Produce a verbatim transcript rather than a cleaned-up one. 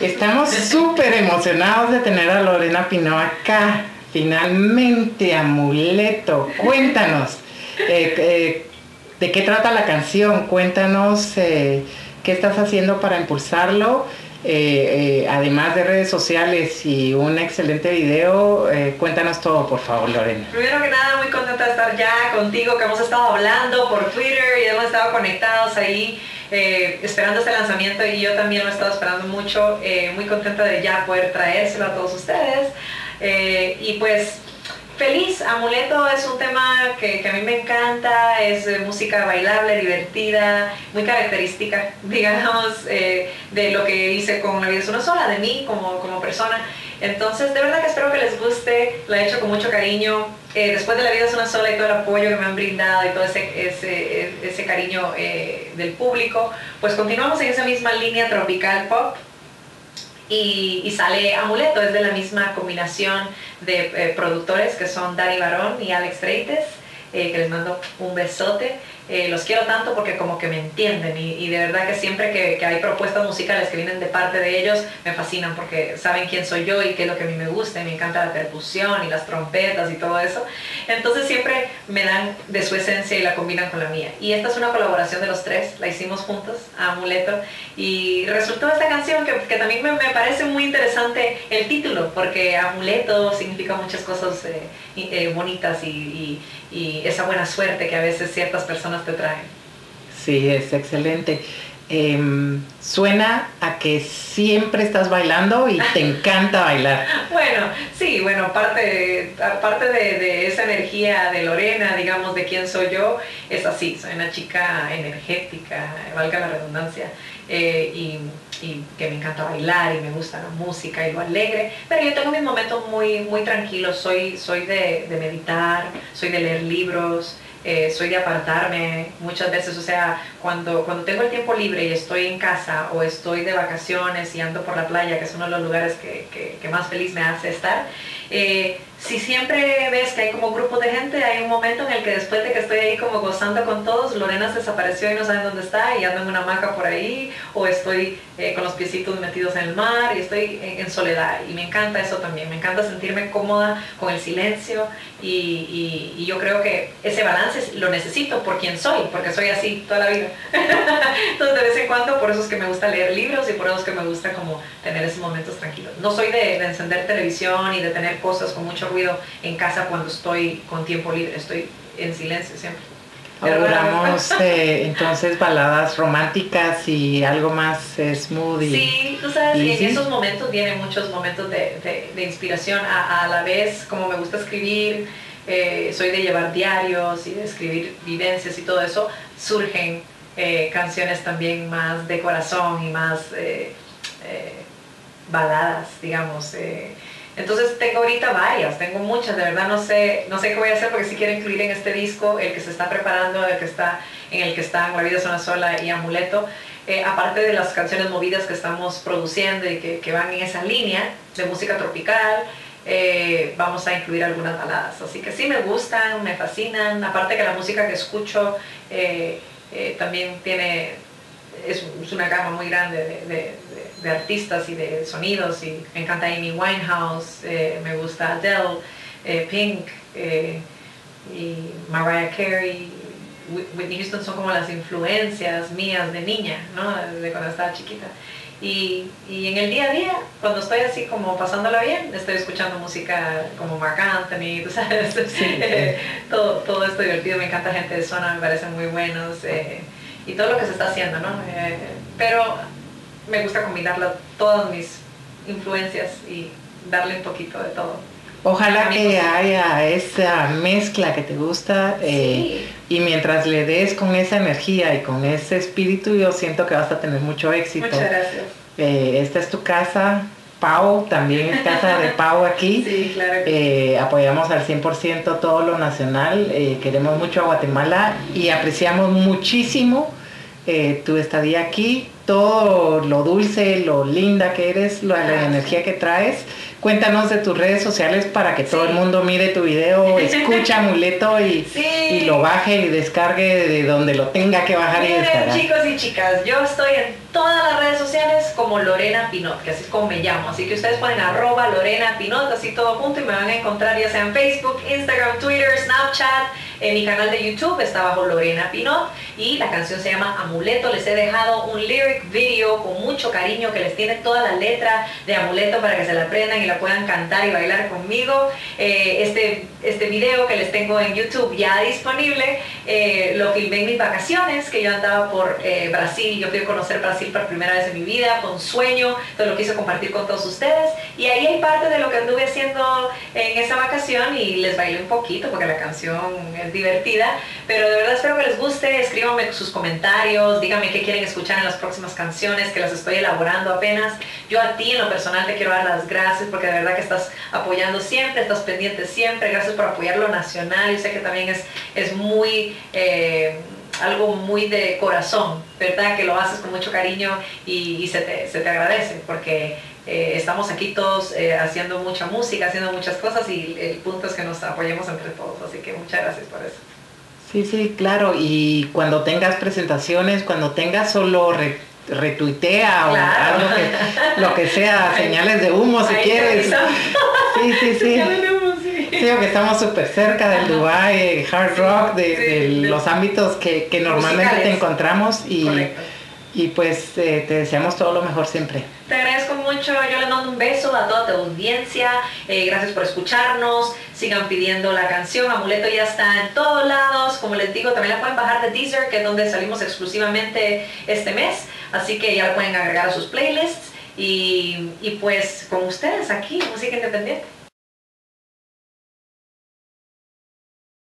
Estamos súper emocionados de tener a Lorena Pineau acá. Finalmente, Amuleto. Cuéntanos, eh, eh, ¿de qué trata la canción? Cuéntanos eh, qué estás haciendo para impulsarlo. Eh, eh, además de redes sociales y un excelente video, eh, cuéntanos todo, por favor, Lorena. Primero que nada, muy contenta de estar ya contigo, que hemos estado hablando por Twitter y hemos estado conectados ahí eh, esperando este lanzamiento, y yo también lo he estado esperando mucho. Eh, muy contenta de ya poder traérselo a todos ustedes. Eh, y pues feliz. Amuleto es un tema que, que a mí me encanta, es eh, música bailable, divertida, muy característica, digamos, eh, de lo que hice con La vida es una sola, de mí como, como persona. Entonces, de verdad que espero que les guste, la he hecho con mucho cariño. Eh, después de La vida es una sola y todo el apoyo que me han brindado y todo ese, ese, ese cariño eh, del público, pues continuamos en esa misma línea tropical pop. Y, y sale Amuleto, es de la misma combinación de eh, productores que son Dani Barón y Alex Freites, eh, que les mando un besote. Eh, los quiero tanto porque como que me entienden, y, y de verdad que siempre que, que hay propuestas musicales que vienen de parte de ellos me fascinan, porque saben quién soy yo y qué es lo que a mí me gusta, y me encanta la percusión y las trompetas y todo eso. Entonces siempre me dan de su esencia y la combinan con la mía, y esta es una colaboración de los tres, la hicimos juntos, Amuleto, y resultó esta canción que, que también me, me parece muy interesante el título, porque Amuleto significa muchas cosas eh, eh, bonitas y, y, y esa buena suerte que a veces ciertas personas te traen. Sí, es excelente. Eh, suena a que siempre estás bailando y te encanta bailar. Bueno, sí, bueno, aparte, aparte de, de esa energía de Lorena, digamos, de quién soy yo, es así, soy una chica energética, valga la redundancia, eh, y, y que me encanta bailar y me gusta la música y lo alegre, pero yo tengo mis momentos muy, muy tranquilos, soy, soy de, de meditar, soy de leer libros. Eh, soy de apartarme muchas veces, o sea, cuando, cuando tengo el tiempo libre y estoy en casa o estoy de vacaciones y ando por la playa, que es uno de los lugares que, que, que más feliz me hace estar, eh, si siempre ves que hay como grupos de gente, hay un momento en el que después de que estoy ahí como gozando con todos, Lorena se desapareció y no saben dónde está, y ando en una hamaca por ahí, o estoy eh, con los piecitos metidos en el mar y estoy en, en soledad, y me encanta eso también, me encanta sentirme cómoda con el silencio, y, y, y yo creo que ese balance lo necesito por quien soy, porque soy así toda la vida. Entonces de vez en cuando, por eso es que me gusta leer libros y por eso es que me gusta como tener esos momentos tranquilos. No soy de, de encender televisión y de tener cosas con mucho ruido en casa cuando estoy con tiempo libre, estoy en silencio siempre. Auguramos eh, entonces baladas románticas y algo más eh, smooth. Y, sí, tú sabes, y en sí. esos momentos vienen muchos momentos de, de, de inspiración, a, a la vez como me gusta escribir, eh, soy de llevar diarios y de escribir vivencias y todo eso, surgen eh, canciones también más de corazón y más eh, eh, baladas, digamos. Eh, Entonces tengo ahorita varias, tengo muchas, de verdad no sé, no sé qué voy a hacer, porque sí quiero incluir en este disco el que se está preparando, el que está, en el que están La vida es una sola y Amuleto, eh, aparte de las canciones movidas que estamos produciendo y que, que van en esa línea de música tropical, eh, vamos a incluir algunas baladas, así que sí me gustan, me fascinan, aparte que la música que escucho eh, eh, también tiene... Es, es una gama muy grande de, de, de, de artistas y de sonidos, y me encanta Amy Winehouse, eh, me gusta Adele, eh, Pink, eh, y Mariah Carey, Whitney Houston, son como las influencias mías de niña, ¿no? De cuando estaba chiquita. Y, y en el día a día, cuando estoy así como pasándola bien, estoy escuchando música como Marc Anthony, tú sabes, sí, eh, todo, todo esto divertido, me encanta Gente de Zona, me parecen muy buenos. Eh, y todo lo que se está haciendo, ¿no? Eh, pero me gusta combinarlo, todas mis influencias, y darle un poquito de todo. Ojalá que haya esa mezcla que te gusta, eh, sí. Y mientras le des con esa energía y con ese espíritu, yo siento que vas a tener mucho éxito. Muchas gracias. Eh, esta es tu casa, Pau, también es casa de Pau aquí. Sí, claro que eh, apoyamos al cien por ciento todo lo nacional, eh, queremos mucho a Guatemala y apreciamos muchísimo eh, tu estadía aquí, todo lo dulce, lo linda que eres, la, la energía que traes. Cuéntanos de tus redes sociales para que sí. todo el mundo mire tu video, escucha Amuleto y, sí. y lo baje y descargue de donde lo tenga que bajar. Miren, y descargar. chicos y chicas, yo estoy en todas las redes sociales como Lorena Pinot, que así es como me llamo. Así que ustedes ponen arroba Lorena Pinot, así todo junto, y me van a encontrar ya sea en Facebook, Instagram, Twitter, Snapchat. En mi canal de YouTube está bajo Lorena Pinot y la canción se llama Amuleto. Les he dejado un lyric video con mucho cariño que les tiene toda la letra de Amuleto para que se la aprendan y la puedan cantar y bailar conmigo. Eh, este, este video que les tengo en YouTube ya disponible, eh, lo filmé en mis vacaciones, que yo andaba por eh, Brasil. Yo fui a conocer Brasil por primera vez en mi vida, fue un sueño, entonces lo quise compartir con todos ustedes. Y ahí hay parte de lo que anduve haciendo en esa vacación y les bailé un poquito porque la canción es divertida, pero de verdad espero que les guste. Escríbanme sus comentarios, díganme qué quieren escuchar en las próximas canciones que las estoy elaborando apenas. Yo a ti en lo personal te quiero dar las gracias porque de verdad que estás apoyando siempre, estás pendiente siempre. Gracias por apoyar lo nacional. Yo sé que también es, es muy eh, algo muy de corazón, ¿verdad? Que lo haces con mucho cariño y, y se, te, se te agradece porque Eh, estamos aquí todos eh, haciendo mucha música, haciendo muchas cosas y el punto es que nos apoyemos entre todos, así que muchas gracias por eso. Sí, sí, claro, y cuando tengas presentaciones, cuando tengas solo re, retuitea o claro. algo que, lo que sea, señales de humo si quieres. Sí, sí, sí. Señales de humo, sí. Sí, porque estamos súper cerca del Dubai, hard rock, de, sí, de de los ámbitos que, que normalmente musicales. te encontramos y... Correcto. Y pues eh, te deseamos todo lo mejor siempre. Te agradezco mucho, yo les mando un beso a toda tu audiencia, eh, gracias por escucharnos, sigan pidiendo la canción, Amuleto ya está en todos lados, como les digo, también la pueden bajar de Deezer, que es donde salimos exclusivamente este mes, así que ya la pueden agregar a sus playlists y, y pues con ustedes aquí, Música Independiente.